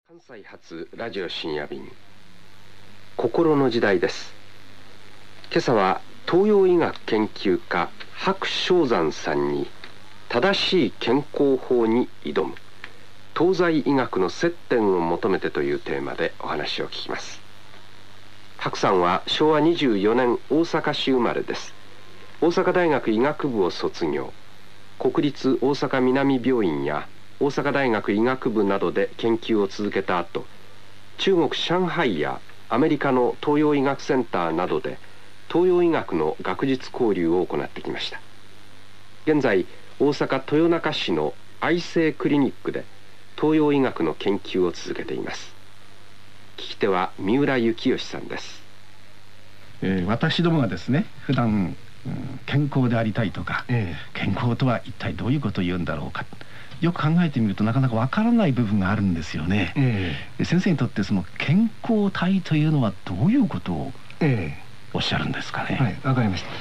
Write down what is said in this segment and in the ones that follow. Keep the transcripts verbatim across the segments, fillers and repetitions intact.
関西発ラジオ深夜便、心の時代です。今朝は東洋医学研究家白正山さんに正しい健康法に挑む東西医学の接点を求めてというテーマでお話を聞きます。白さんはしょうわにじゅうよねん大阪市生まれです。大阪大学医学部を卒業、国立大阪南病院や大阪大学医学部などで研究を続けた後、中国上海やアメリカの東洋医学センターなどで東洋医学の学術交流を行ってきました。現在大阪豊中市の愛生クリニックで東洋医学の研究を続けています。聞き手は三浦幸義さんです。 えー、私どもがですね、普段、うん、健康でありたいとか、えー、健康とは一体どういうことを言うんだろうか、よく考えてみるとなかなかわからない部分があるんですよね。えー、先生にとってその健康体というのはどういうことをおっしゃるんですかね。 はい、わかりました。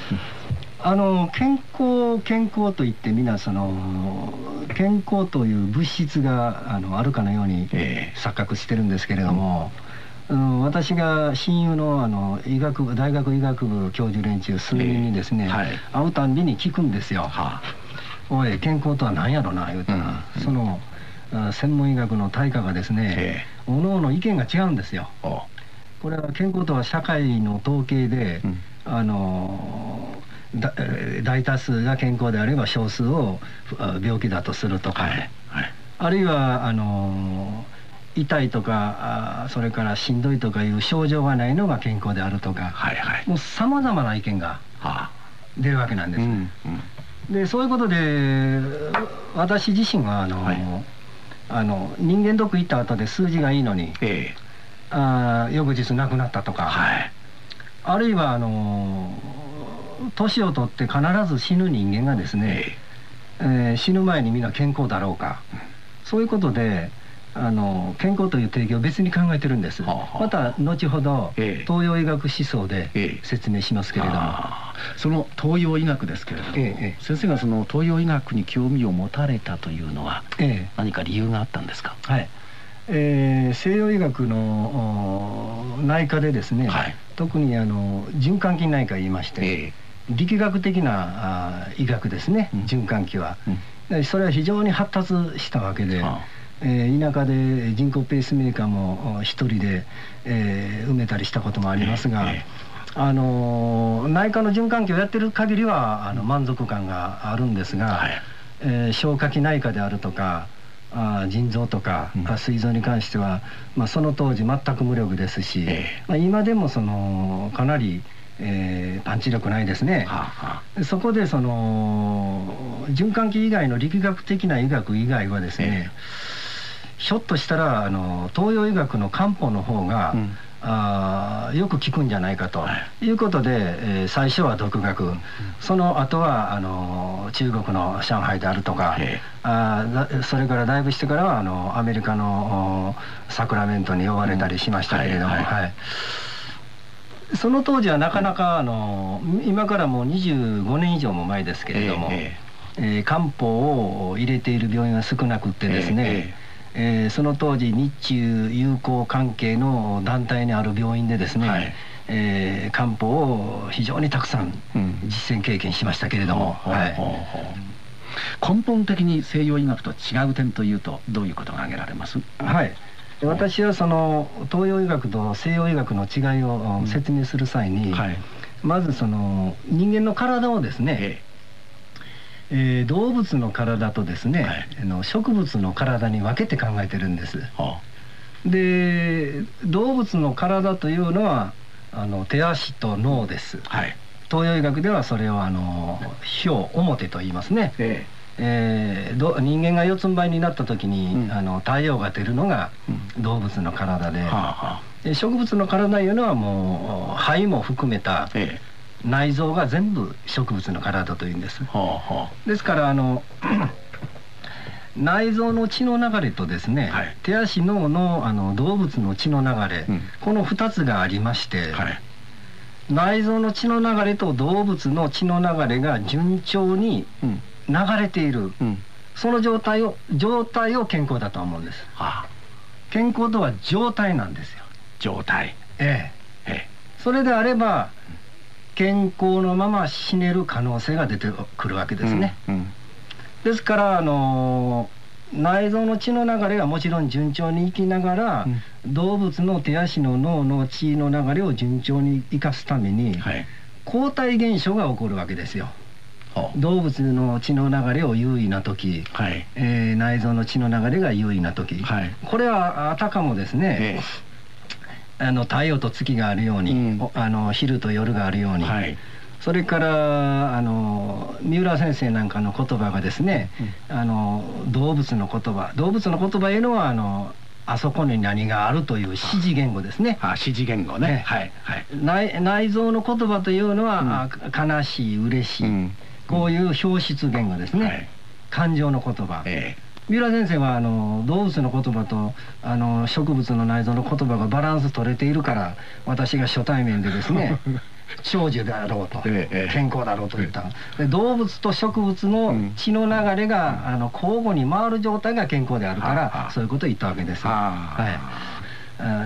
あの健康健康といってみんなその健康という物質があのあるかのように錯覚してるんですけれども、えーうん、私が親友のあの医学部大学医学部教授連中数人にですね、えーはい、会うたんびに聞くんですよ。はあ、おい健康とは何やろな言うたら、うんうん、その専門医学の大家がですね、おのおの意見が違うんですよ。これは健康とは社会の統計で、うん、あのだ大多数が健康であれば少数を病気だとするとか、はいはい、あるいはあの痛いとかそれからしんどいとかいう症状がないのが健康であるとか、はいはい、もうさまざまな意見が出るわけなんです。うんうん、でそういうことで私自身はあの、はい、あの人間ドック行った後で数字がいいのに、えー、あ翌日亡くなったとか、はい、あるいはあの年を取って必ず死ぬ人間がですね、えーえー、死ぬ前にみんな健康だろうか、うん、そういうことであの健康という定義を別に考えてるんです。はあはあ、また後ほど、えー、東洋医学思想で説明しますけれども、えー、その東洋医学ですけれども、えー、先生がその東洋医学に興味を持たれたというのは、えー、何か理由があったんですか。 はい、えー、西洋医学の内科でですね、はい、特にあの循環器内科言いまして、えー、力学的なあ医学ですね、うん、循環器は、うん、それは非常に発達したわけで、はあ、えー、田舎で人工ペースメーカーも一人で、えー、埋めたりしたこともありますが、えー、あの内科の循環器をやってる限りはあの満足感があるんですが、はい、えー、消化器内科であるとかあ腎臓とか、うん、膵臓に関しては、まあ、その当時全く無力ですし、えーまあ、今でもそのかなり、えー、パンチ力ないですね。はあはあ、そこでその循環器以外の力学的な医学以外はですね、えー、ひょっとしたらあの東洋医学の漢方の方が、うん、あよく効くんじゃないかということで、えー、最初は独学、うん、その後はあの中国の上海であるとか、あそれからだいぶしてからはあのアメリカのサクラメントに呼ばれたりしましたけれども、その当時はなかなかあの今からもうにじゅうごねん以上も前ですけれども、えーえー、漢方を入れている病院は少なくってですね、えーえーえー、その当時日中友好関係の団体にある病院でですね、はい、えー、漢方を非常にたくさん実践経験しましたけれども、 根本的に西洋医学と違う点というとどういうことが挙げられます？ はい、私はその東洋医学と西洋医学の違いを説明する際に、うん、はい、まずその人間の体をですね、えええー、動物の体とですね、はい、あの植物の体に分けて考えてるんです。はあ、で動物の体というのはあの手足と脳です。はい、東洋医学ではそれをあの表表と言いますね。えええー、ど人間が四つん這いになった時に、うん、あの太陽が出るのが動物の体で、うん、はあはあ、で植物の体というのはもう肺も含めた、ええ、内臓が全部植物の体というんです。はあはあ、ですからあの内臓の血の流れとですね、はい、手足脳の、あの動物の血の流れ、うん、このふたつがありまして、はい、内臓の血の流れと動物の血の流れが順調に流れている、うん、その状態を状態を健康だと思うんです。はあ、 健康とは状態なんですよ。 状態。 ええ。ええ。それであれば健康のまま死ねる可能性が出てくるわけですね。うんうん、ですからあの内臓の血の流れがもちろん順調にいきながら、うん、動物の手足の脳の血の流れを順調に生かすために、はい、抗体現象が起こるわけですよ。動物の血の流れを優位な時、はい、えー、内臓の血の流れが優位な時、はい、これはあたかもですね、えー、あの太陽と月があるように、うん、あの昼と夜があるように、はい、それからあの三浦先生なんかの言葉がですね、うん、あの動物の言葉動物の言葉いうのはあのあそこに何があるという指示言語ですね。 あ、指示言語ね。はいはい。 内内臓の言葉というのは、うん、悲しい嬉しい、うん、こういう表出言語ですね、はい、感情の言葉、ええ、三浦先生はあの動物の言葉とあの植物の内臓の言葉がバランス取れているから私が初対面でですね長寿であろうと、ええ、健康だろうと言った、で動物と植物の血の流れが、うん、あの交互に回る状態が健康であるから、うん、そういうことを言ったわけです。はい、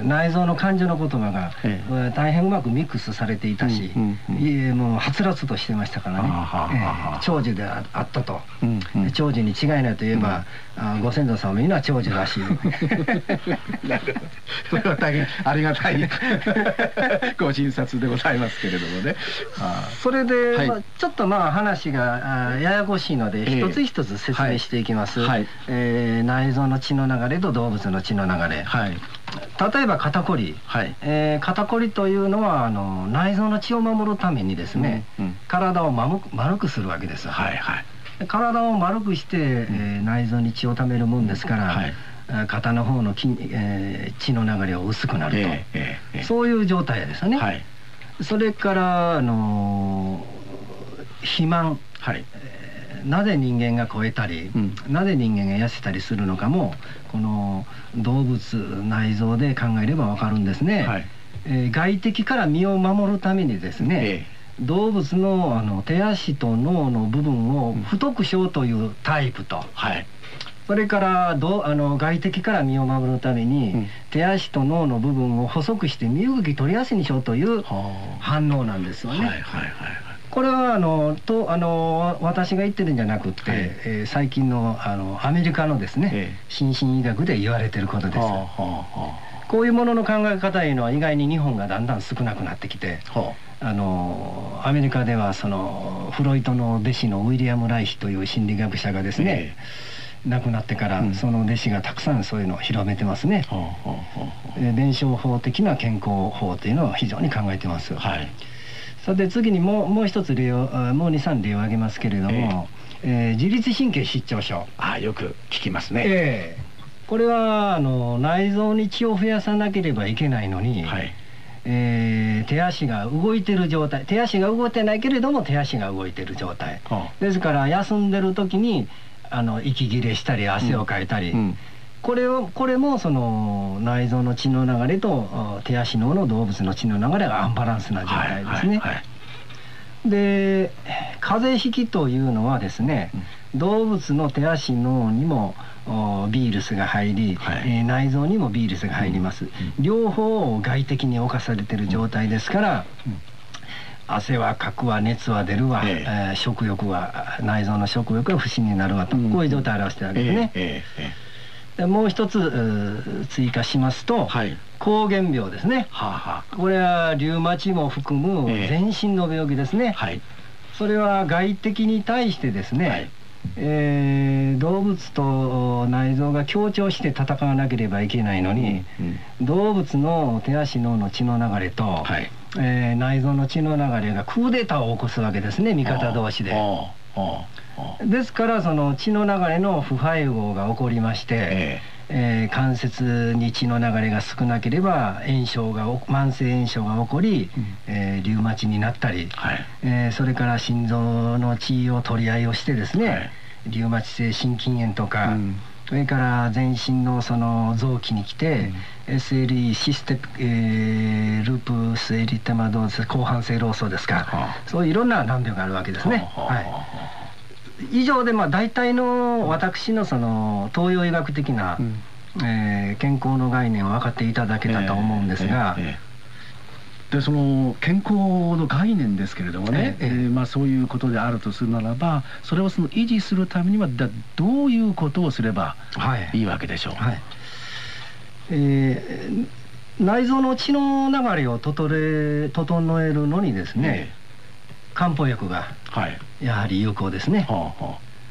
内臓の感情の言葉が、ええ、大変うまくミックスされていたし、うんうんうん、もうはつらつとしてましたからね、えー、長寿であったと、うんうん、長寿に違いないといえば、うん、あご先祖様には長寿らしいなるほど、それは大変ありがたいご診察でございますけれどもね。 あそれで、はい、まあ、ちょっとまあ話があややこしいので、えー、一つ一つ説明していきます、はい、えー、内臓の血の流れと動物の血の流れ、はい、例えば肩こり、はい、えー、肩こりというのはあの内臓の血を守るためにですね、うんうん、体を丸く、丸くするわけです。はいはい、体を丸くして、うん、えー、内臓に血をためるもんですから、はい、肩の方の筋、えー、血の流れが薄くなると、えーえーえー、そういう状態ですね。はい、それからあのー、肥満、はい、えー、なぜ人間が超えたり、うん、なぜ人間が痩せたりするのかもこの動物内臓で考えればわかるんですね。はい、えー、外敵から身を守るためにですね、えー、動物の、あの手足と脳の部分を太くしようというタイプと、うん、はい、それからどあの外敵から身を守るために、うん、手足と脳の部分を細くして身動き取りやすいにしようという反応なんですよね。はいはいはい、これはあのとあの私が言ってるんじゃなくって、はい、えー、最近のあのアメリカのですね、ええ、心身医学で言われてることです。はあはあはあ、こういうものの考え方というのは意外に日本がだんだん少なくなってきて、はあ、あのアメリカではそのフロイトの弟子のウィリアム・ライヒという心理学者がですね、ええ、亡くなってから、うん、その弟子がたくさんそういうのを広めてますね。はあはあはあ、弁証法的な健康法というのを非常に考えてます。はい、さて次にもうもう一つ例をもうにさん例を挙げますけれども、えーえー、自律神経失調症、 あ、よく聞きますね。 えーこれはあの内臓に血を増やさなければいけないのに、はい、えー、手足が動いてる状態、手足が動いてないけれども手足が動いてる状態、はあ、ですから休んでる時にあの息切れしたり汗をかいたり、うんうん、これをこれもその内臓の血の流れと手足脳の動物の血の流れがアンバランスな状態ですね。はいはいはい、で風邪ひきというのはですね、うん、動物の手足脳にもビールスが入り、はい、えー、内臓にもビールスが入ります、うんうん、両方を外敵に侵されている状態ですから、うんうん、汗はかくわ熱は出るわ、えーえー、食欲は内臓の食欲が不振になるわと、うん、こういう状態を表しているわけですね。えーえーえー、でもう一つ追加しますと、はい、膠原病ですね。はあはあ、これはリウマチも含む全身の病気ですね。えーはい、それは外敵に対してですね、はい、えー、動物と内臓が協調して戦わなければいけないのに、うんうん、動物の手足脳の血の流れと、はい、えー、内臓の血の流れがクーデターを起こすわけですね、味方同士で。ですからその血の流れの不配合が起こりまして、えーえー、関節に血の流れが少なければ炎症が慢性炎症が起こり、うん、えー、リウマチになったり、はい、えー、それから心臓の血を取り合いをしてですね、はい、リウマチ性心筋炎とか、うん、それから全身のその臓器に来て、うん、エスエルイー システ、えー、ループスエリテマドーズ広汎性労巣ですか、はあ、そういういろんな難病があるわけですね。はあはあ、はい、以上でまあ大体の私のその東洋医学的な、うん、 えー、健康の概念を分かっていただけたと思うんですが、えーえーえー、でその健康の概念ですけれどもね、えーえーまあ、そういうことであるとするならば、それをその維持するためにはだどういうことをすればいいわけでしょう。はいはい、 えー内臓の血の流れを整え、整えるのにですね、えー、漢方薬がやはり有効ですね。はい、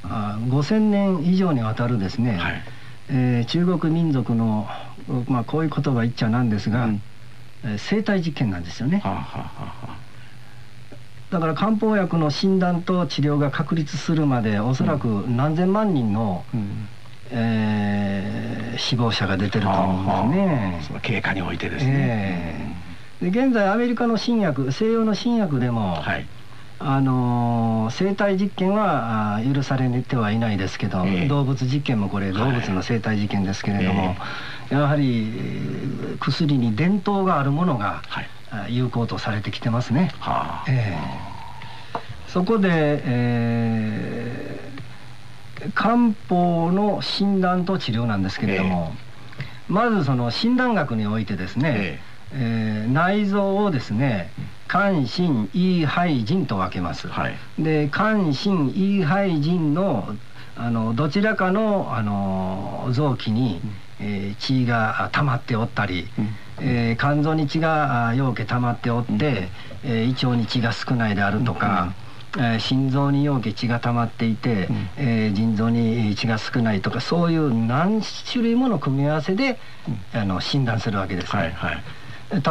あごせんねん以上にわたるですね、はい、えー、中国民族の、まあ、こういう言葉言っちゃなんですが、うん、えー、生体実験なんですよね。はあはあはあ、だから漢方薬の診断と治療が確立するまでおそらく何千万人の、うん、えー、死亡者が出てると思うんですね。 その経過においてですね。 えー、で現在アメリカの新薬、西洋の新薬でも、はい、あのー、生体実験は許されてはいないですけど、えー、動物実験もこれ動物の生体実験ですけれども、はい、やはり薬に伝統があるものが有効とされてきてますね。はい、えー、そこで、えー漢方の診断と治療なんですけれども、えー、まずその診断学においてですね、えーえー、内臓をですね肝心胃肺腎と分けます。はい、で肝心胃肺腎のあのどちらかの、あの臓器に、うん、えー、血が溜まっておったり、うん、えー、肝臓に血がようけ溜まっておって、うん、えー、胃腸に血が少ないであるとか、うん、えー、心臓にようけ血が溜まっていて、うん、えー、腎臓に血が少ないとか、そういう何種類もの組み合わせで、うん、あの診断するわけです、ね。はいはい、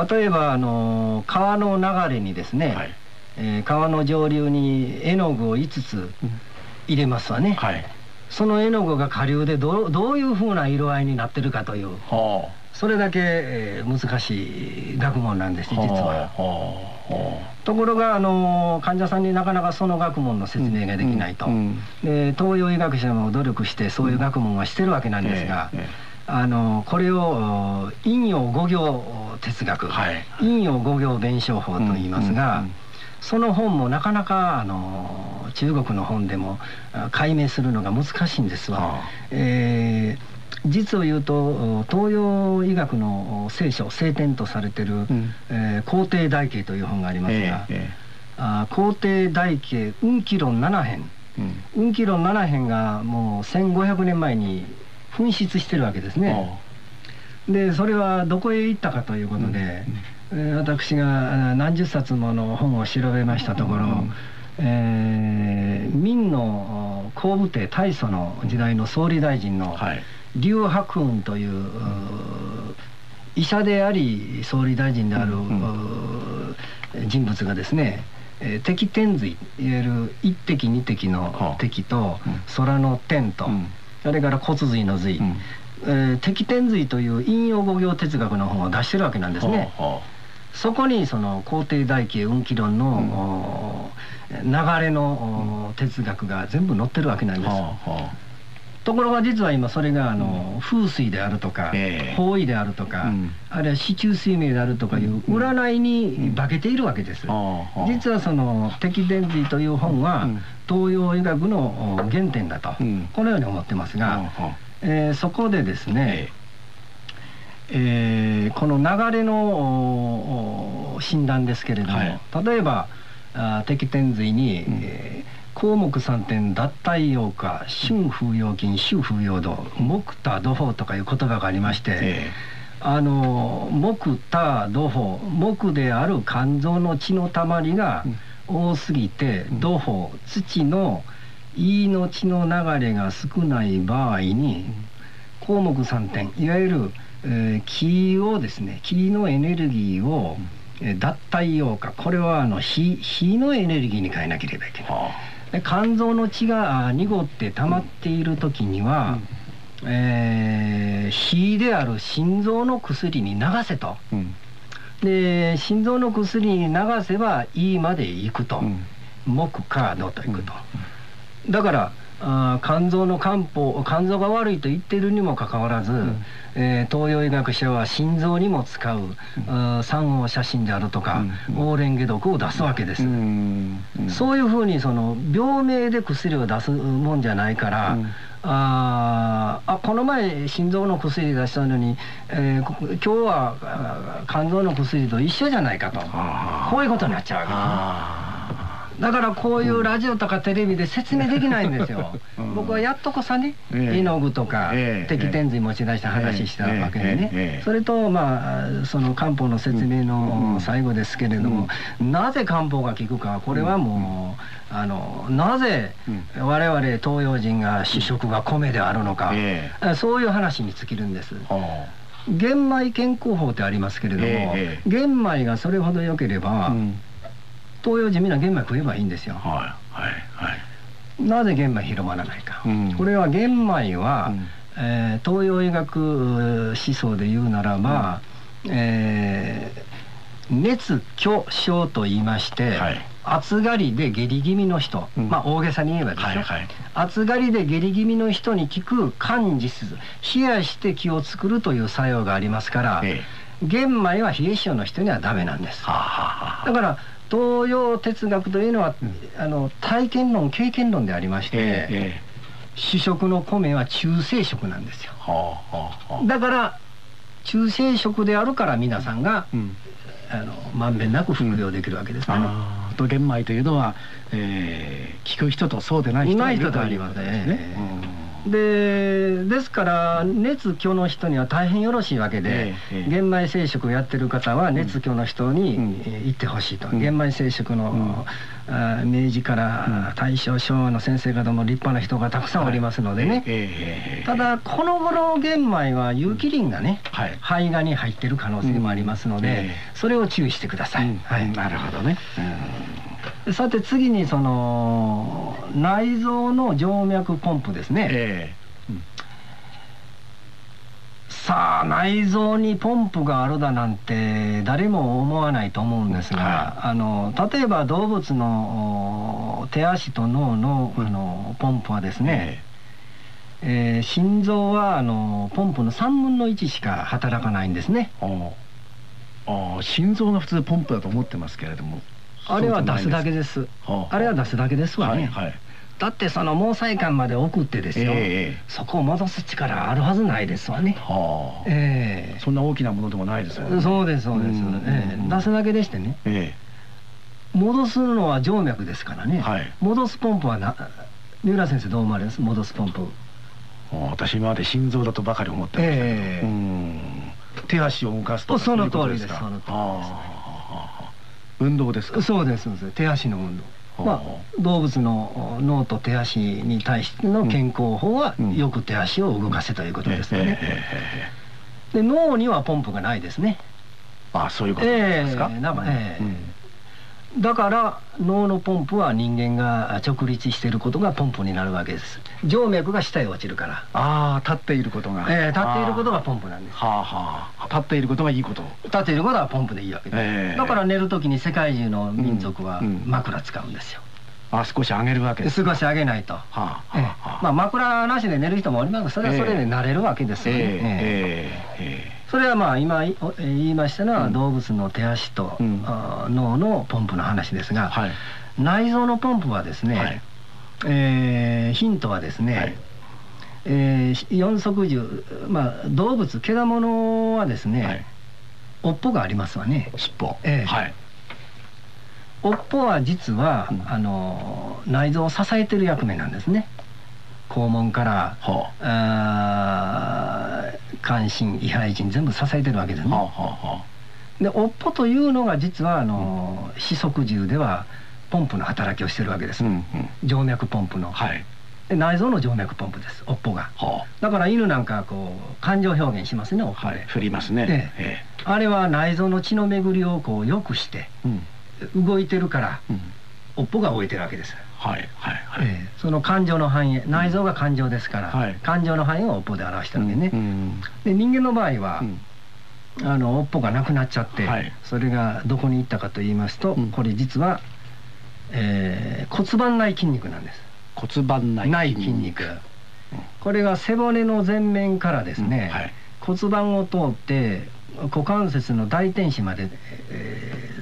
例えばあの川の流れにですね、はい、えー、川の上流に絵の具をいつつ入れますわね。はい、その絵の具が下流でど う, どういうふうな色合いになってるかという、はあ、それだけ、えー、難しい学問なんです実は。はあはあ、ところがあの患者さんになかなかその学問の説明ができないと、うんうん、で東洋医学者も努力してそういう学問はしてるわけなんですが、うん、ええ、あのこれを陰陽五行哲学、はい、陰陽五行弁証法といいますが、うんうんうん、その本もなかなかあの中国の本でも解明するのが難しいんですわ。はあ、えー実を言うと東洋医学の聖書聖典とされている、うん、えー、皇帝大経という本がありますが、えーえー、あ皇帝大経運気論なな編、うん、運気論なな編がもうせんごひゃくねんまえに紛失してるわけですね。でそれはどこへ行ったかということで、うんうん、私が何十冊もの本を調べましたところ、うん、えー、明の皇武帝大祖の時代の総理大臣の、はい、劉伯雲という、医者であり総理大臣である、うんうん、人物がですね、えー、滴天髄、いわゆる一滴二滴の滴と、うん、空の天と、うん、それから骨髄の髄、うん、えー、滴天髄という陰陽五行哲学の本を出してるわけなんですね。そこにその皇帝大経運気論の、うん、流れの、うん、哲学が全部載ってるわけなんです。ところが実は今それがあの、うん、風水であるとか、えー、方位であるとか、うん、あるいは四柱推命であるとかいう占いに化けているわけです。うん、実はその滴天髄という本は、うん、東洋医学の原点だと、うん、このように思ってますが、うん、えー、そこでですね、えー、この流れの診断ですけれども、はい、例えば滴天髄に、うん、えー項目三点脱体陽化春風陽金秋風陽土木多土法とかいう言葉がありまして、えー、あの木多土法木である肝臓の血のたまりが多すぎて、うん、土法土の胃の血の流れが少ない場合に、うん、項目三点いわゆる、えー、気をですね気のエネルギーを、うん、脱体陽化これはあの火火のエネルギーに変えなければいけない。はあ、肝臓の血が濁って溜まっている時には、うん、えー、火である心臓の薬に流せと、うん、で心臓の薬に流せば胃まで行くと、うん、木火土と行くと、うん、だからあ肝臓の漢方肝臓が悪いと言っているにもかかわらず、うん、えー、東洋医学者は心臓にも使う、うん、三黄写真であるとか、うん、オーレン解毒を出すわけです、うんうん、そういうふうにその病名で薬を出すもんじゃないから、 ああこの前心臓の薬出したのに、えー、今日は肝臓の薬と一緒じゃないかと、こういうことになっちゃうわけですね。だからこういうラジオとかテレビで説明できないんですよ。僕はやっとこさね、絵の具とか滴点髄持ち出した話したわけでね、それとまあその漢方の説明の最後ですけれども、なぜ漢方が効くか、これはもうあのなぜ我々東洋人が主食が米であるのか、そういう話に尽きるんです。玄米健康法ってありますけれども、玄米がそれほど良ければ東洋人みんな玄米食えばいいんですよ。はいはいはい。なぜ玄米広まらないか、うん、これは玄米は、うんえー、東洋医学思想で言うならば、うんえー、熱虚症と言いまして、はい、暑がりで下痢気味の人、うん、まあ大げさに言えばですよ、はいはい、暑がりで下痢気味の人に効く寒ジス、冷やして気を作るという作用がありますから、ええ、玄米は冷え性の人にはダメなんです。はあはあ、だから東洋哲学というのは、うん、あの体験論経験論でありまして、ええ、主食の米は中性食なんですよ。はあはあ、だから中性食であるから皆さんが、うん、あのまんべんなく服用できるわけですね。うん、 あと玄米というのは、えー、聞く人とそうでない人がいるということですね。でですから熱虚の人には大変よろしいわけで、ええ、玄米聖食をやってる方は熱虚の人に、うん、行ってほしいと、うん、玄米聖食の、うん、明治から大正昭和の先生方も立派な人がたくさんおりますのでね、はいええ、ただこの頃玄米は有機リンがね、うんはい、胚芽に入ってる可能性もありますので、うんえ、それを注意してください。うんはい、なるほどね。うんさて次にその内臓の静脈ポンプですね、えーうん、さあ内臓にポンプがあるだなんて誰も思わないと思うんですが、はい、あの例えば動物の手足と脳 の, あのポンプはですね、えーえー、心臓はあのポンプのさんぶんのいちしか働かないんですね。ああ心臓が普通ポンプだと思ってますけれども、 あれは出すだけです。あれは出すだけですわね。はいはい、だってその毛細管まで送ってですよ、えー、そこを戻す力あるはずないですわね。はあ、 えー、そんな大きなものでもないですよね。 そうですそうです。えー、出すだけでしてね、えー、戻すのは静脈ですからね、はい、戻すポンプはな三浦先生どう思われます？戻すポンプ。 私今まで心臓だとばかり思ってましたけど、えー、うん手足を動かすとかその通りです。その通りです。 運動ですか？ そうですそうです。手足の運動。まあ動物の脳と手足に対しての健康法は、うん、よく手足を動かせということですね。で脳にはポンプがないですね。 ああそういうことですか？ えーなんかえーうんだから脳のポンプは人間が直立していることがポンプになるわけです。静脈が下へ落ちるから。 ああ立っていることが、 えー、立っていることがポンプなんです。 はあはあ、立っていることがいいこと。 立っていることはポンプでいいわけです、えー、だから寝る時に世界中の民族は枕使うんですよ。 うんうん、あ少し上げるわけです。 少し上げないと、はあはあえーまあ、枕なしで寝る人もおりますが、それはそれで慣れるわけですよね。えーえーえーそれはまあ今言いましたのは動物の手足と、うん、脳のポンプの話ですが、はい、内臓のポンプはですね、はいえー、ヒントはですね、はいえー、四足獣、まあ、動物獣はですね、はい、尾っぽがありますわね。 尻尾、 えーはい、尾っぽは実は、うん、あの内臓を支えてる役目なんですね。肛門から、はあ、あ関心胃肺腎全部支えてるわけですね。はあはあ、で尾っぽというのが実はあの、うん、四足獣ではポンプの働きをしてるわけです、うんうん、静脈ポンプの、はい、で内臓の静脈ポンプです尾っぽが、はあ、だから犬なんかこう感情表現しますね尾っぽで、はい、 振りますね、 ええ、あれは内臓の血の巡りをこう良くして、うん、動いてるから、うん、尾っぽが動いてるわけです。はいはいはいえー、その感情の反映、内臓が感情ですから、はい、感情の反映を尾っぽで表してるわけね、うんうん、で人間の場合は、うん、あの尾っぽがなくなっちゃって、はい、それがどこに行ったかと言いますと、うん、これ実は、えー、骨盤内筋肉なんです。 骨盤内筋肉、 内筋肉、うん、これが背骨の前面からですね、うんはい、骨盤を通って股関節の大天子まで、えー、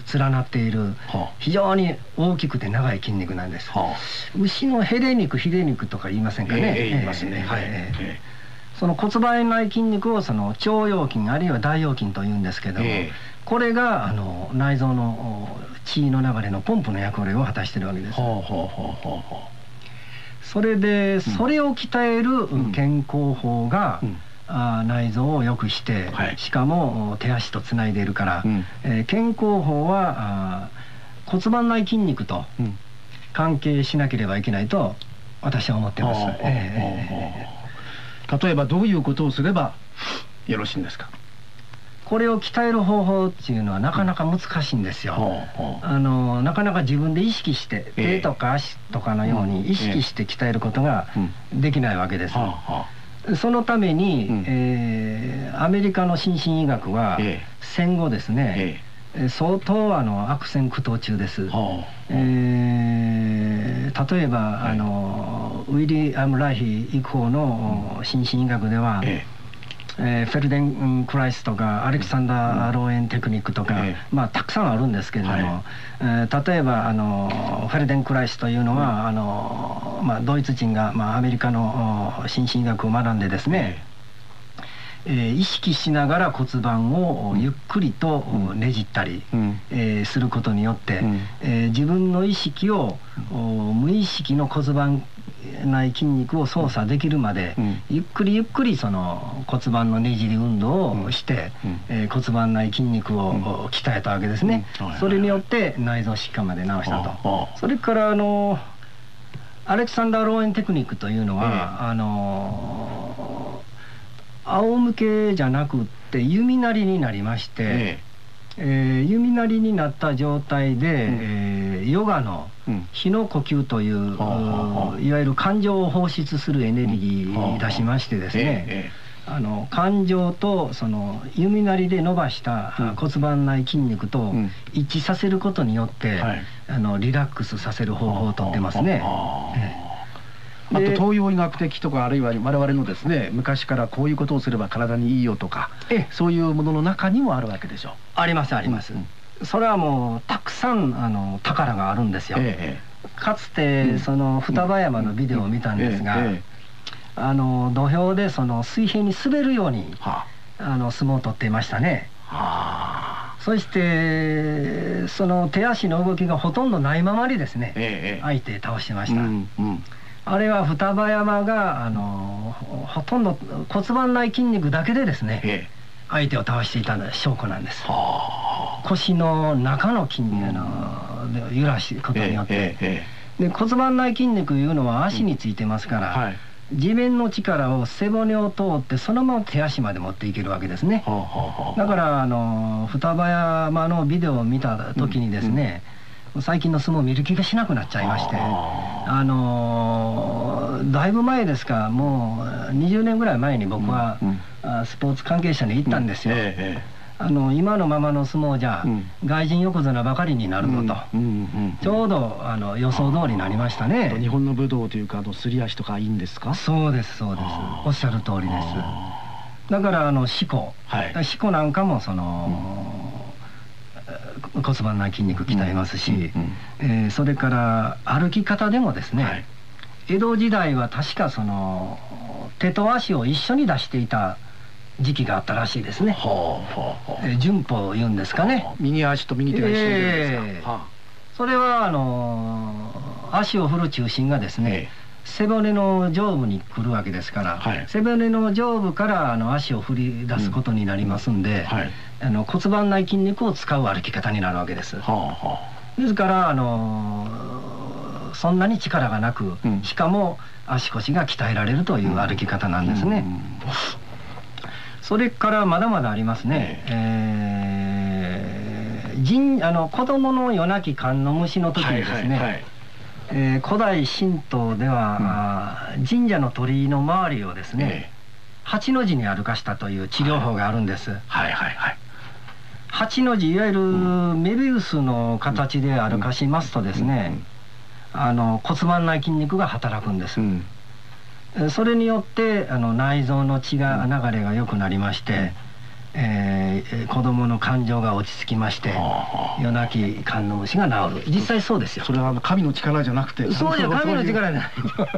連なっている非常に大きくて長い筋肉なんです。牛のヘレ肉、ヒレ肉とか言いませんかね。 言いますね。はい。 その骨盤内筋肉をその腸腰筋あるいは大腰筋というんですけども、これがあの内臓の血の流れのポンプの役割を果たしているわけです。それでそれを鍛える健康法が、あ内臓を良くして、はい、しかも手足とつないでいるから、うん、えー、健康法はあ骨盤内筋肉と関係しなければいけないと私は思っています。えー、例えばどういうことをすればよろしいんですか？ これを鍛える方法っていうのはなかなか難しいんですよ。うん、あのなかなか自分で意識して手とか足とかのように意識して鍛えることができないわけです。うんうんそのために、うん、えー、アメリカの心身医学は、ええ、戦後ですね、ええ、相当あの悪戦苦闘中です。えー、例えば、はい、あのウィリアム・ライヒ以降の心身医学では、えええー、フェルデンクライスとかアレキサンダー・ローエンテクニックとか、ええ、まあたくさんあるんですけれども、はい、えー、例えばあのフェルデンクライスというのは、うん、あのまあ、ドイツ人が、まあ、アメリカの心身医学を学んでですね、えええー、意識しながら骨盤をゆっくりとねじったり、うん、えー、することによって、うん、えー、自分の意識を、うん、無意識の骨盤内筋肉を操作できるまで、うん、ゆっくりゆっくりその骨盤のねじり運動をして、うん、えー、骨盤内筋肉を、うん、鍛えたわけですね。うん、それによって内臓疾患まで治したと。それからあのアレキサンダー・ローエンテクニックというのは、えー、あの仰向けじゃなくって弓なりになりまして、えーえー、弓なりになった状態で、うん、えー、ヨガの火の呼吸という、うん、いわゆる感情を放出するエネルギー出しましてですね、えー、あの感情とその弓なりで伸ばした骨盤内筋肉と一致させることによって、うん、あのリラックスさせる方法をとってますね。 あと東洋医学的とかあるいは我々のですね昔からこういうことをすれば体にいいよとか、えそういうものの中にもあるわけでしょう。 ありますあります、うんうん、それはもうたくさんあの宝があるんですよ。ええ、かつてその双葉山のビデオを見たんですが、あの土俵でその水平に滑るように、はあ、あの相撲を取っていましたね。はあ、そしてその手足の動きがほとんどないままにですね、ええ、相手倒してました。うんうん、あれは双葉山があのほとんど骨盤内筋肉だけでですね、ええ、相手を倒していた証拠なんです。腰の中の筋肉の揺らすことによって、えええ、で骨盤内筋肉いうのは足についてますから、うん、はい、地面の力を背骨を通ってそのまま手足まで持っていけるわけですね。だからあの双葉山のビデオを見た時にですね、うんうん、最近の相撲を見る気がしなくなっちゃいまして、あのー、だいぶ前ですか、もうにじゅうねんぐらい前に僕は、うんうん、スポーツ関係者に行ったんですよ。うん、ええ、あの今のままの相撲じゃ、うん、外人横綱ばかりになるぞと、ちょうどあの予想通りになりましたね。 日本の武道というかあのすり足とかいいんですか？ そうですそうです、おっしゃる通りです。だからあの四股、はい、四股なんかもその、うん、骨盤内筋肉鍛えますし、うんうん、えー、それから歩き方でもですね、はい、江戸時代は確かその手と足を一緒に出していた時期があったらしいですね。順歩を言うんですかね。 右足と右手が一緒に出るんですか。 それはあの足を振る中心がですね、ええ、背骨の上部に来るわけですから、はい、背骨の上部からあの足を振り出すことになりますんで、うん、はい、あの骨盤内筋肉を使う歩き方になるわけです。はあはあ、ですからあのそんなに力がなく、うん、しかも足腰が鍛えられるという歩き方なんですね。うんうん、それからまだまだありますね。えー、神あの子供の夜泣き観音虫の時にですね、古代神道では、うん、神社の鳥居の周りをですね、えー、八の字に歩かしたという治療法があるんです。はいはいはいはい、八の字、いわゆるメビウスの形で歩かしますとですね、あの骨盤内筋肉が働くんです。うん、それによってあの内臓の血が流れが良くなりまして、 えー、子供の感情が落ち着きまして夜泣き肝の虫が治る。実際そうですよ。 それは神の力じゃなくて、 そうじゃ神の力じゃない。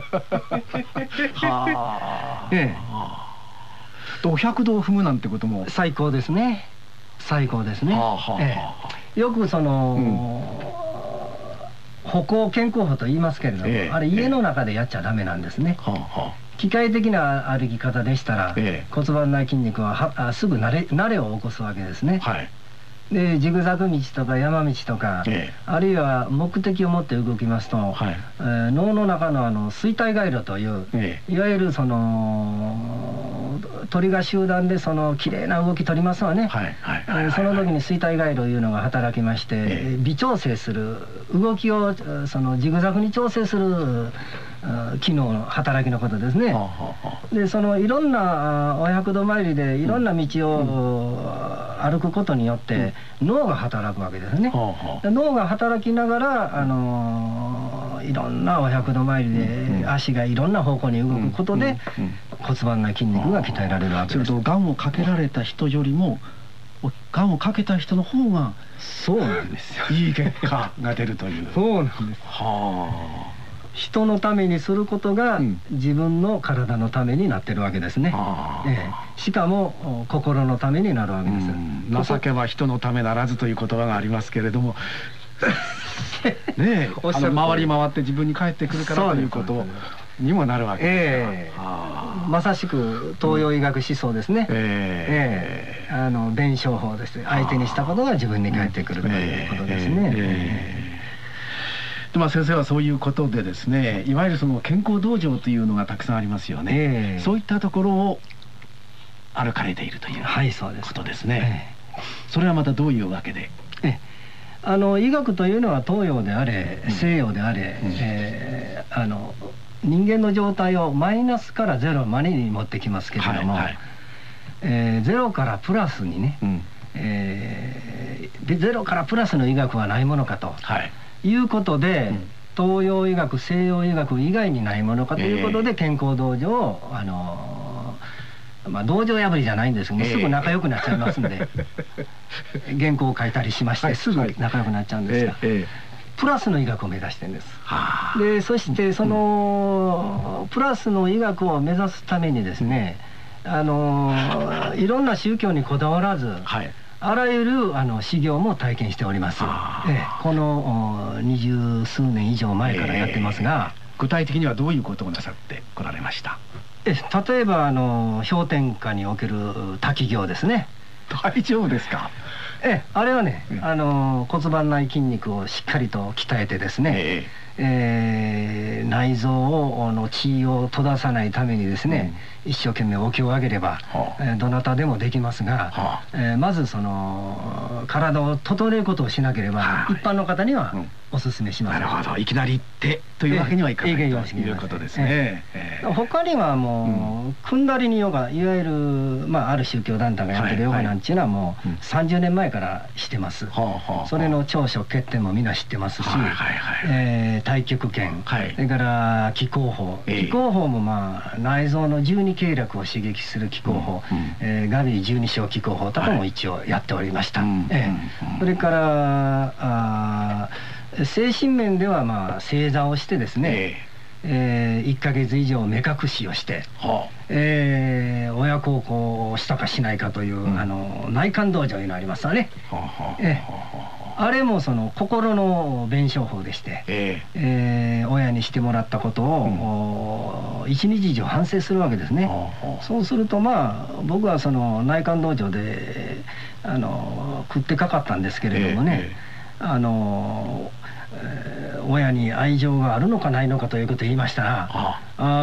はあ、ええ、お百度を踏むなんてことも最高ですね。最高ですね。ええ、よくその、うん、歩行健康歩と言いますけれども、ええ、あれ家の中でやっちゃダメなんですね。はあはあ、機械的な歩き方でしたら、ええ、骨盤内筋肉ははあすぐ慣れ慣れを起こすわけですね。はい、でジグザグ道とか山道とか、ええ、あるいは目的を持って動きますと、はい、えー、脳の中のあの衰退回路という、ええ、いわゆるその鳥が集団でその綺麗な動き取りますわね。その時に衰退回路というのが働きまして、ええ、微調整する動きをそのジグザグに調整する機能の働きのことですね。でそのいろんなお百度参りでいろんな道を歩くことによって脳が働くわけですね。脳が働きながらあのいろんなお百度参りで足がいろんな方向に動くことで骨盤内筋肉が鍛えられるわけです。 それとがんをかけられた人よりもがんをかけた人の方がそうなんですよ。 いい結果が出るという。 そうなんです。はあ。人のためにすることが自分の体のためになってるわけですね。うん、ええ、しかも心のためになるわけです。 情けは人のためならずという言葉がありますけれどもねえ、あの回り回って自分に返ってくるからということにもなるわけですから、 えー、まさしく東洋医学思想ですね。えええー、あの弁証法です。相手にしたことが自分に返ってくるということですね。えーでまあ、先生はそういうことでですね、いわゆるその健康道場というのがたくさんありますよね。えー、そういったところを歩かれているという、はい、そうですことですね。えー、それはまたどういうわけで？えあの医学というのは東洋であれ、うん、西洋であれ、うん、えー、あの人間の状態をマイナスからゼロまでに持ってきますけれども、はいはい、えー、ゼロからプラスにね、うん、えー、ゼロからプラスの医学はないものかと。はい、いうことで、うん、東洋医学西洋医学以外にないものかということで、健康道場をあのー、まあ道場破りじゃないんですけど、えー、すぐ仲良くなっちゃいますんで原稿を書いたりしまして、はい、すぐ仲良くなっちゃうんですが、えーえー、プラスの医学を目指してるんです。でそしてその、うん、プラスの医学を目指すためにですね、あのー、いろんな宗教にこだわらず、はい、あらゆるあの修行も体験しております。ええ、この二十数年以上前からやってますが、 えー、具体的にはどういうことをなさってこられました？ え例えばあの氷点下における滝行ですね。 大丈夫ですか？ えあれはね、うん、あの骨盤内筋肉をしっかりと鍛えてですね、えーえー、内臓をあの血を閉ざさないためにですね、うん、一生懸命お経を上げれば、はあ、えー、どなたでもできますが、はあ、えー、まずその体を整えることをしなければ、はい、一般の方にはお勧めします。 なるほど、いきなり行ってというわけにはいかない、えー、ということですね。 えーえー、他にはもう、うん、クンダリニヨガ、いわゆる、まあ、ある宗教団体がやってるヨガなんていうのはもうさんじゅうねんまえからしてます。はい、それの長所欠点もみんな知ってますし、太極拳、はい、それから気功法、えー、気功法もまあ内臓の十二経絡を刺激する気功法、うんうん、えー、ガビ十二章気功法とかも一応やっておりました。それからあ精神面ではまあ正座をしてですね、えーえー、いっかげつ以上目隠しをして、はあ、えー、親孝行をしたかしないかという、うん、あの内観道場いうのありますわね。はあはあ、えーあれもその心の弁証法でして、えーえー、親にしてもらったことを一、うん、日以上反省するわけですね。はあ、そうするとまあ僕はその内観道場であの食ってかかったんですけれどもね、えーえー、あの、えー、親に愛情があるのかないのかということを言いましたら、は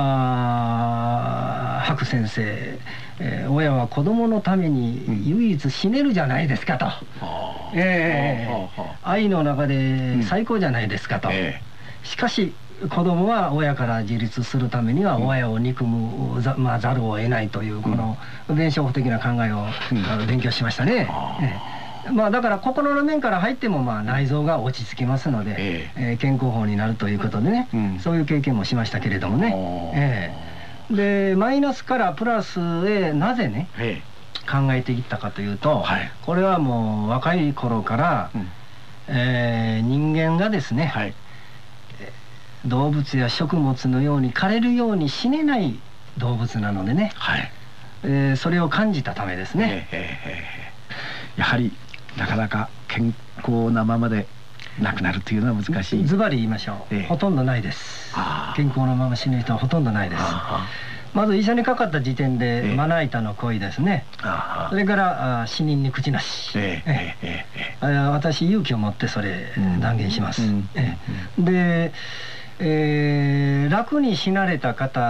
あ、あ白先生、えー、親は子供のために唯一死ねるじゃないですかと、うん、えー、愛の中で最高じゃないですかと、うん、えー、しかし子供は親から自立するためには親を憎む ざ,、まあ、ざるを得ないというこの弁証法的な考えを、うん、勉強しましたね。えー、まあだから心の面から入ってもまあ内臓が落ち着きますので、えーえー、健康法になるということでね、うん、そういう経験もしましたけれどもね。えーでマイナスからプラスへなぜね、 考えていったかというと、 はい、 これはもう若い頃から、うんえー、人間がですね、はい、動物や食物のように枯れるように死ねない動物なのでね、はいえー、それを感じたためですね、えーえー、やはりなかなか健康なままで亡くなるというのは難しい。 ズバリ言いましょう、えー、ほとんどないです。健康のまま死ぬ人はほとんどないです。まず医者にかかった時点で、えー、まな板の恋ですね。それからあ死人に口なし、えーえーえー、私勇気を持ってそれ、うん、断言します、うんえー、で、えー、楽に死なれた方、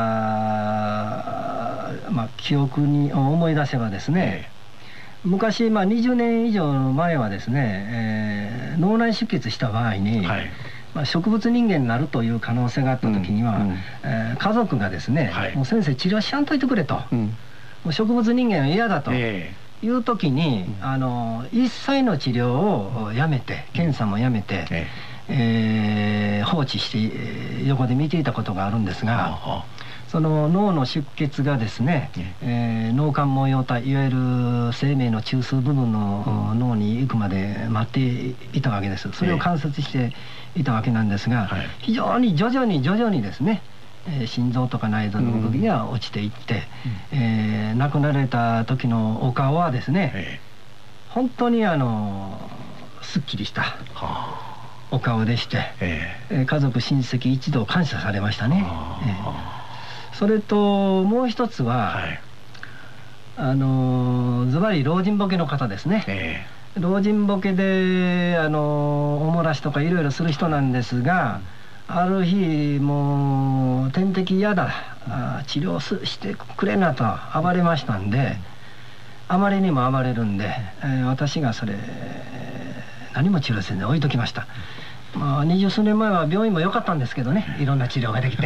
まあ、記憶に思い出せばですね、えー昔、まあ、にじゅうねん以上前はですね、えー、脳内出血した場合に、はいまあ、植物人間になるという可能性があった時には、うんえー、家族がですね、はい、もう先生治療しやんといてくれと、うん、もう植物人間は嫌だという時に、えー、あの一切の治療をやめて検査もやめて、えーえー、放置して横で見ていたことがあるんですが、その脳の出血がですね、えー、脳幹毛様体いわゆる生命の中枢部分の脳に行くまで待っていたわけです。それを観察していたわけなんですが、はい、非常に徐々に徐々にですね、えー、心臓とか内臓の動きが落ちていって、うんえー、亡くなられた時のお顔はですね、えー、本当にあのすっきりしたお顔でして、えー、家族親戚一同感謝されましたね。それともう一つは、はい、あのズバリ老人ボケの方ですね、えー、老人ボケであのおもらしとかいろいろする人なんですが、ある日もう点滴嫌だ、あ治療すしてくれなと暴れましたんで、あまりにも暴れるんで、えー、私がそれ何も治療せずに置いときました。まあ、二十数年前は病院も良かったんですけどね、いろんな治療ができて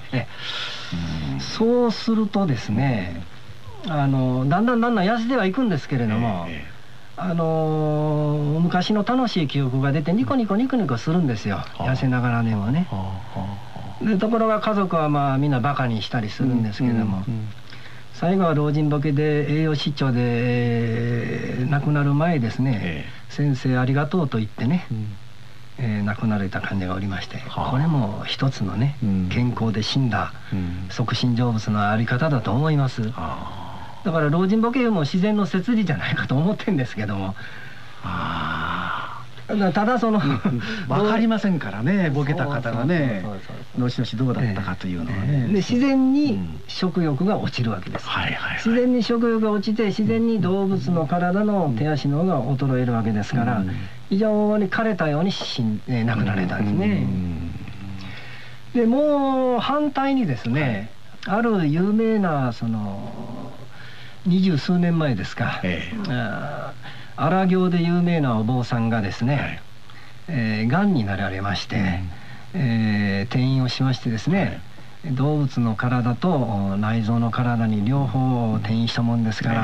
そうするとですね、あのだんだんだんだん痩せてはいくんですけれども、えー、あの昔の楽しい記憶が出てニコニコニコニコするんですよ、痩せながらでもね。でところが家族はまあみんなバカにしたりするんですけれども、うんうんうん、最後は老人ボケで栄養失調で、えー、亡くなる前ですね、えー、先生ありがとうと言ってね、うんえー、亡くなられた患者がおりまして、はあ、これも一つのね、うん、健康で死んだ、うん、即身成仏のあり方だと思います、はあ、だから老人ボケも自然の摂理じゃないかと思ってるんですけども、はあ、ただその分かりませんからね、ボケた方がね後々どうだったかというのはね、 で自然に食欲が落ちるわけです、はいはいはい、自然に食欲が落ちて自然に動物の体の手足の方が衰えるわけですから、うん非常に枯れたように死ん、えー、亡くなられたんですね。でもう反対にですね、はい、ある有名なその二十数年前ですか、えー、荒行で有名なお坊さんがですね、はいえー、がんになられまして、うんえー、転院をしましてですね、はい、動物の体と内臓の体に両方転移したもんですから、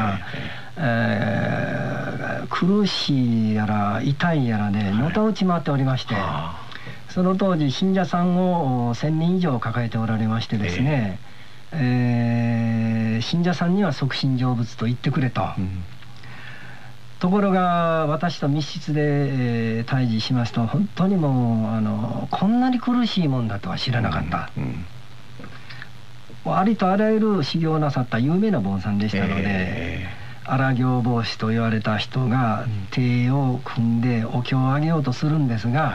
えー、苦しいやら痛いやらでのたうち回っておりまして、はい、その当時信者さんをせんにん以上抱えておられましてですね、えーえー、信者さんには即身成仏と言ってくれと、うん、ところが私と密室で、えー、対峙しますと本当にもうあのこんなに苦しいもんだとは知らなかった、うんうんありとあらゆる修行なさった有名な坊さんでしたので、えー、荒行坊師と言われた人が手を組んでお経をあげようとするんですが、はい、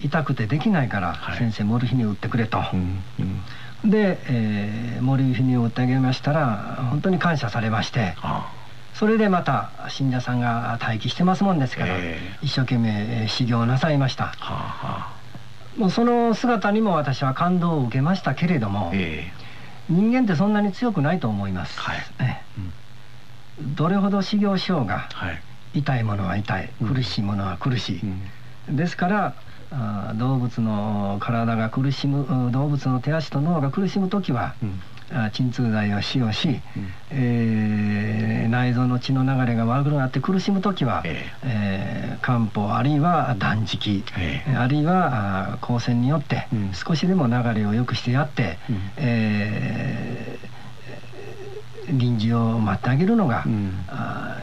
痛くてできないから、はい、先生モルヒネ打ってくれと、うんうん、で、えー、モルヒネを打ってあげましたら本当に感謝されまして、ああそれでまた信者さんが待機してますもんですから、えー、一生懸命修行なさいました、はあはあ、もうその姿にも私は感動を受けましたけれども、えー人間ってそんなに強くないと思います、はいうん、どれほど修行しようが、はい、痛いものは痛い、苦しいものは苦しい、うん、ですからあ動物の体が苦しむ動物の手足と脳が苦しむ時は、うん鎮痛剤を使用し、うんえー、内臓の血の流れが悪くなって苦しむ時は、えーえー、漢方あるいは断食、えー、あるいは光線によって少しでも流れを良くしてやって、うんえー、臨時を待ってあげるのが、うん、あ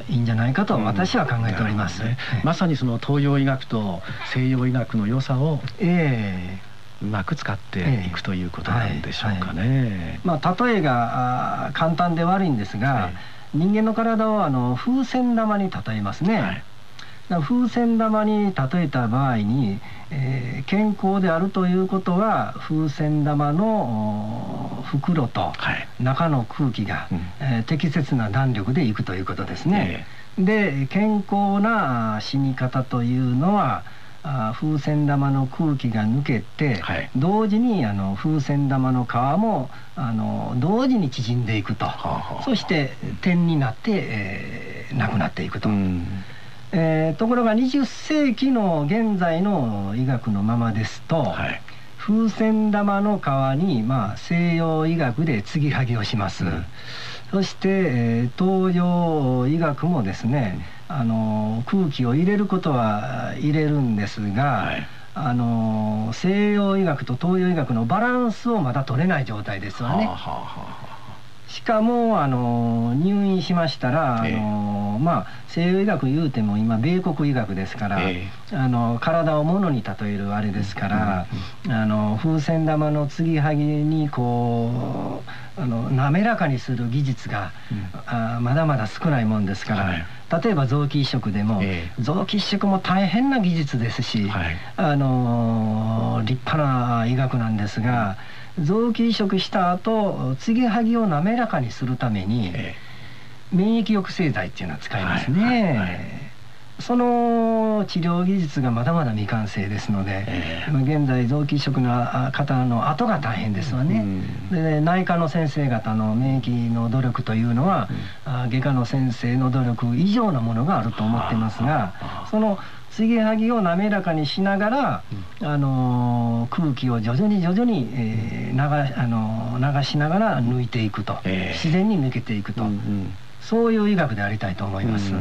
いいんじゃないかと私は考えております。 うんね、まさにその東洋医学と西洋医学の良さを、えーうまく使っていくということなんでしょうかね。 まあ例えが簡単で悪いんですが、はい、人間の体をあの風船玉に例えますね。はい、だ風船玉に例えた場合に、えー、健康であるということは風船玉の袋と中の空気が、はい、えー、適切な弾力でいくということですね。えー、で健康な死に方というのはあ風船玉の空気が抜けて、はい、同時にあの風船玉の皮もあの同時に縮んでいくと、はあはあ、そして点になって、えー、なくなっていくと、うん、えー、ところがにじゅっせいきの現在の医学のままですと、はい、風船玉の皮に、まあ、西洋医学で継ぎはぎをします。うん、そして、えー、東洋医学もですね、うん、あの空気を入れることは入れるんですが、はい、あの西洋医学と東洋医学のバランスをまだ取れない状態ですわね。はあはあはあ、しかもあの入院しましたら、えー、あのまあ西洋医学いうても今米国医学ですから、えー、あの体を物に例えるあれですから、うん、あの風船玉の継ぎはぎにこうあの滑らかにする技術が、うん、あまだまだ少ないもんですから、はい、例えば臓器移植でも、えー、臓器移植も大変な技術ですし、はい、あの立派な医学なんですが、臓器移植した後継ぎはぎを滑らかにするために、えー、免疫抑制剤っていうのは使いますね。はいはいはい、その治療技術がまだまだ未完成ですので、えー、現在臓器移植の方の後が大変ですわね。うん、で内科の先生方の免疫の努力というのは、うん、外科の先生の努力以上のものがあると思ってますが、その継ぎはぎを滑らかにしながら、うん、あの空気を徐々に徐々に、えー、流, あの流しながら抜いていくと、えー、自然に抜けていくと、うんうん、そういう医学でありたいと思います。うん、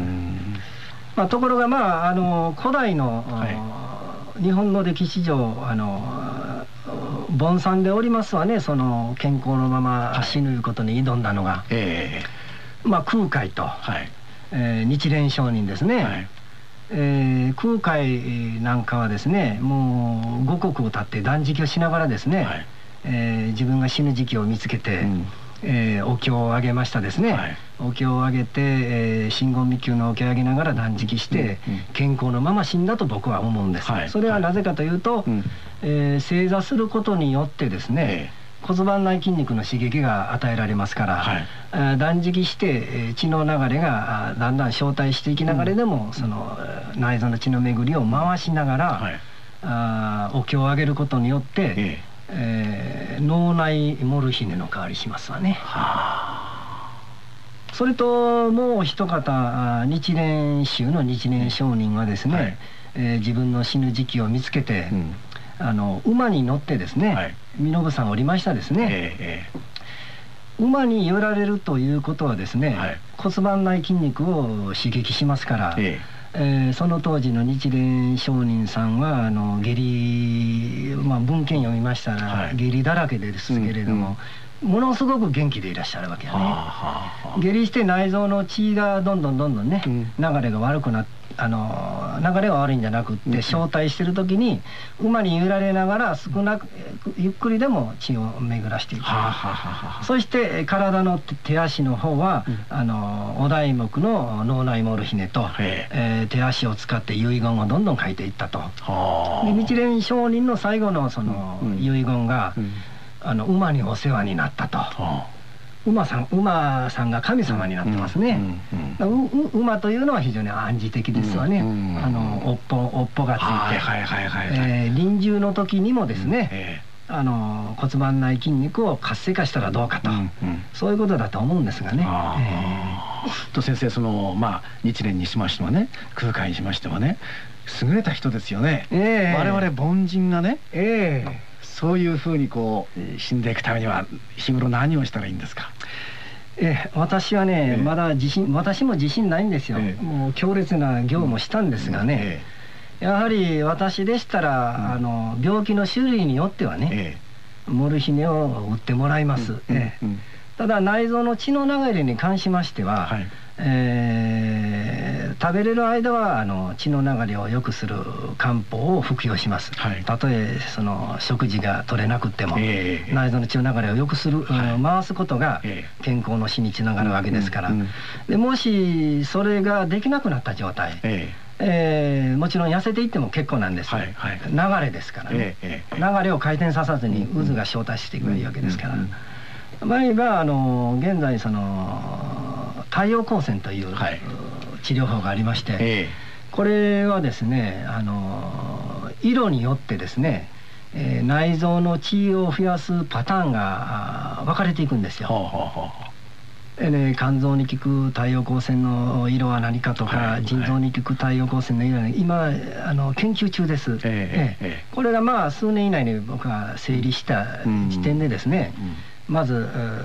まあ、ところが、まあ、あの古代の、はい、日本の歴史上あの凡散でおりますわね。その健康のまま死ぬことに挑んだのが、はい、えーまあ、空海と、はい、えー、日蓮上人ですね。はい、えー、空海なんかはですね、もう五穀を断って断食をしながらですね、はい、えー、自分が死ぬ時期を見つけて、うん、えー、お経をあげましたですね。はい、お経をあげて、えー、真言密教のお経をあげながら断食して、うんうん、健康のまま死んだと僕は思うんです。はい、それはなぜかというと、はい、えー、正座することによってですね、えー骨盤内筋肉の刺激が与えられますから、はい、断食して血の流れがだんだん消退していきながらでも、うん、その内臓の血の巡りを回しながら、はい、あお経をあげることによって、えええー、脳内モルヒネの代わりしますわね。はあ、それともう一方日蓮宗の日蓮上人はですね、はい、えー、自分の死ぬ時期を見つけて、うん、あの馬に乗ってですね、はい、身延山おりましたですね。えーえー、馬に揺られるということはですね、はい、骨盤内筋肉を刺激しますから、えーえー、その当時の日蓮上人さんはあの下痢、まあ、文献読みましたら、はい、下痢だらけですけれども、うんうん、ものすごく元気でいらっしゃるわけやね。はあはあ、下痢して内臓の血がどんどんどんどんね、うん、流れが悪くなって、あの流れは悪いんじゃなくって消退してる時に馬に揺られながら少なくゆっくりでも血を巡らしていく。そして体の手足の方は、うん、あのお題目の脳内モルヒネと、えー、手足を使って遺言をどんどん書いていったと。で日蓮上人の最後のその遺言が、うんうん、あの馬にお世話になったと。馬さん、馬さんが神様になってますね。うんうんうん、う馬というのは非常に暗示的ですわね。うんうん、あの尾っぽ、尾っぽがついて、臨終の時にもですね、うん、えー、あの骨盤内筋肉を活性化したらどうかと、うんうん、そういうことだと思うんですがね。 えー、と先生、そのまあ日蓮にしましてもね、空海にしましてもね、優れた人ですよね。えー、我々凡人がね。えーそういうふうにこう死んでいくためには日頃何をしたらいいんですか。 え私はね、えー、まだ自信私も自信ないんですよ。えー、もう強烈な業もしたんですがね、うんえー、やはり私でしたら、うん、あの病気の種類によってはね、えー、モルヒネを打ってもらいます。 ただ内臓の血の流れに関しましては、はい、えー、食べれる間はあの血の流れを良くする漢方を服用します、はい、たとえその食事が取れなくても、えー、内臓の血の流れを良くする、はい、回すことが健康の死につながるわけですから、うんうん、でもしそれができなくなった状態、えーえー、もちろん痩せていっても結構なんです、はいはい、流れですからね、えーえー、流れを回転させずに渦が昇達していくわけですから、場合があの現在その太陽光線という、はい、治療法がありまして、えー、これはですねあの色によってですね、えー、内臓の血を増やすパターンが分かれていくんですよ。ほうほうほうえね、肝臓に効く太陽光線の色は何かとか、はい、腎臓に効く太陽光線の色は何か、今あの研究中です、えーえー、これがまあ数年以内に僕が整理した時点でですね、うんうん、まず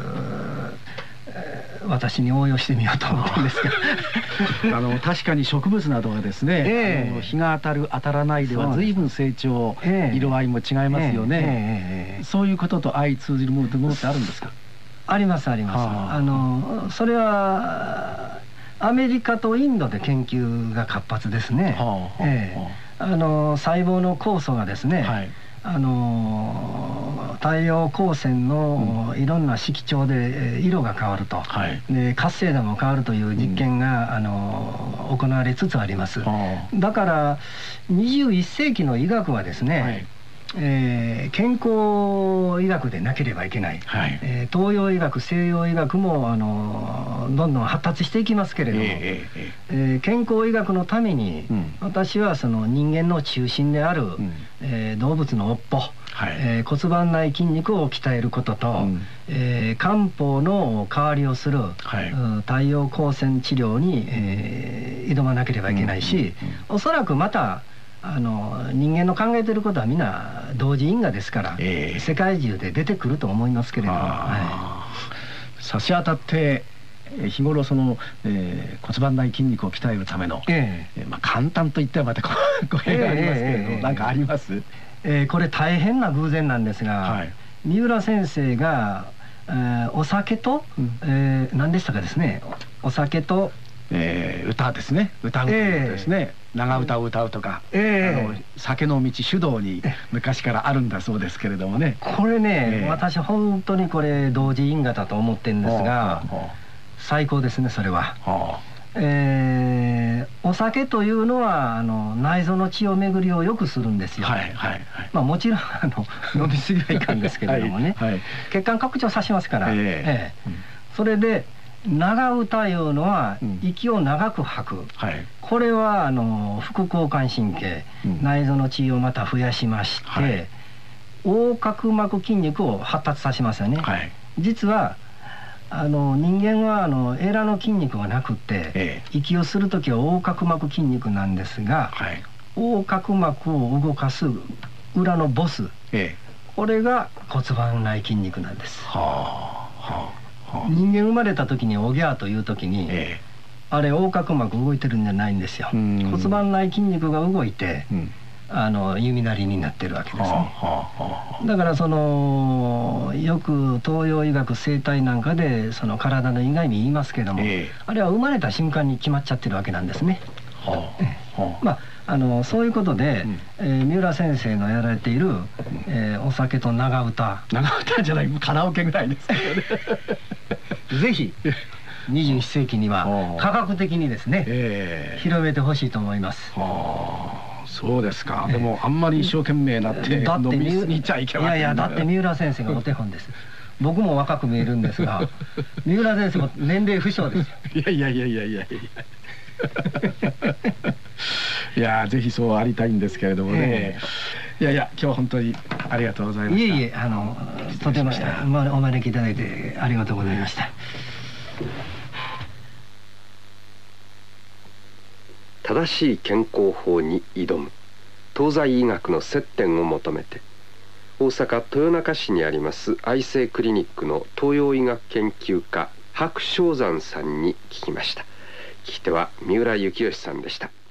私に応用してみようと思ってるんですがあの確かに植物などはですね、えー、あの日が当たる当たらないでは随分成長、えー、色合いも違いますよね、えーえー、そういうことと相通じるものってあるんですか？ ありますあります、はあ、あのそれはアメリカとインドで研究が活発ですね、はあええ、あの細胞の酵素がですね、はい、あの太陽光線のいろんな色調で色が変わると、はい、で活性度も変わるという実験が、うん、あの行われつつあります、はあ、だからにじゅういっ世紀の医学はですね、はい、えー、健康医学でなければいけない、はい、えー、東洋医学西洋医学もあのどんどん発達していきますけれども、えーえー、健康医学のために、うん、私はその人間の中心である、うん、えー、動物の尾っぽ、はい、えー、骨盤内筋肉を鍛えることと、うん、えー、漢方の代わりをする、はい、太陽光線治療に、えー、挑まなければいけないし、うんうんうん、おそらくまたあの人間の考えていることはみんな同時因果ですから、えー、世界中で出てくると思いますけれども、はい、 差し当たって日頃その、えー、骨盤内筋肉を鍛えるための、えーえーまあ、簡単といってはまた語弊がありますけれども、えー、何かあります？ えー、これ大変な偶然なんですが、はい、三浦先生が、えー、お酒と、うん、えー、何でしたかですね、お酒とえー、歌ですね、歌うということですね、えー、長唄を歌うとか、えー、あの酒の道酒道に昔からあるんだそうですけれどもね、 これね、えー、私本当にこれ同時因果だと思ってるんですが、最高ですねそれは。えー、お酒というのはあの内臓の血を巡りを良くするんですよ。はいはいはい、まあもちろんあの飲み過ぎはいかんですけれどもね、はいはい、血管拡張させますから、えーえーうん、それで長唄いうのは息を長く吐く、うん、はい、これはあの副交感神経、うん、内臓の血をまた増やしまして、はい、横隔膜筋肉を発達させますよね、はい、実はあの人間はあのエラの筋肉がなくて、ええ、息をする時は横隔膜筋肉なんですが、はい、横隔膜を動かす裏のボス、ええ、これが骨盤内筋肉なんです。はあはあ、人間生まれた時におぎゃーという時に、ええ、あれ横隔膜動いてるんじゃないんですよ。骨盤内筋肉が動いて、うん、あの弓なりになってるわけですね。はあはあ、だからそのよく東洋医学生態なんかでその体の意外に言いますけども、ええ、あれは生まれた瞬間に決まっちゃってるわけなんですね。はあはあ、まああのそういうことで、うん、えー、三浦先生のやられている、えー、お酒と長唄、 長唄じゃないカラオケぐらいですけどねぜひにじゅういっ世紀には科学的にですね、えー、広めてほしいと思います。 はあ、そうですか、えー、でもあんまり一生懸命なって飲み過ぎちゃいけない。 いやいや、だって三浦先生がお手本です僕も若く見えるんですが三浦先生も年齢不詳ですいやいやいやいやいやいやいやぜひそうありたいんですけれどもね、えー、いやいや今日は本当にありがとうございました。 いえいえ、あのとてもお招きいただいてありがとうございました。 正しい健康法に挑む東西医学の接点を求めて、大阪豊中市にあります愛生クリニックの東洋医学研究家白正山さんに聞きました。聞き手は三浦幸義さんでした。